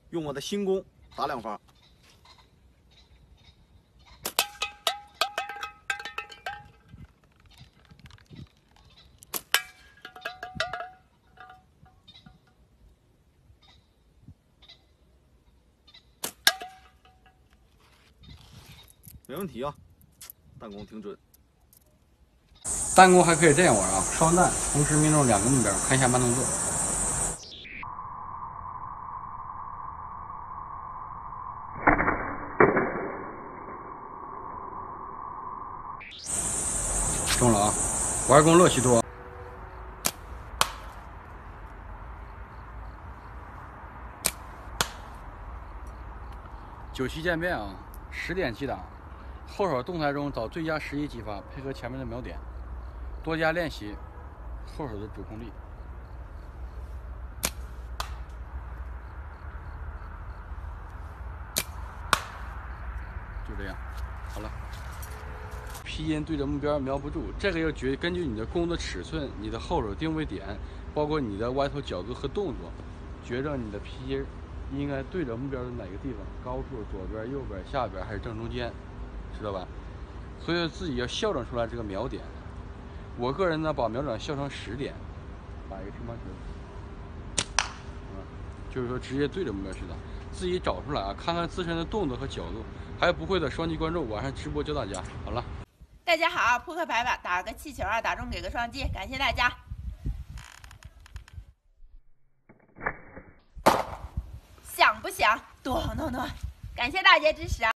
用我的轻功打2发。没问题啊，弹弓挺准。 弹弓还可以这样玩啊，双弹，同时命中2个目标，看一下慢动作。中了啊！玩弓乐趣多。9期渐变啊，10点击打，后手动态中找最佳时机击发，配合前面的瞄点，多加练习后手的主控力。就这样，好了。劈音对着目标瞄不住，这个要根据你的弓的尺寸、你的后手定位点，包括你的歪头角度和动作，决定你的劈音应该对着目标的哪个地方，高处、左边、右边、下边还是正中间，知道吧？所以自己要校正出来这个瞄点。我个人呢，把瞄准校成10点，打一个乒乓球，就是说直接对着目标去打，自己找出来啊，看看自身的动作和角度。还有不会的，双击关注，晚上直播教大家。好了。 大家好，扑克牌吧，打个气球啊，打中给个双击，感谢大家。想不想？多，感谢大家支持啊！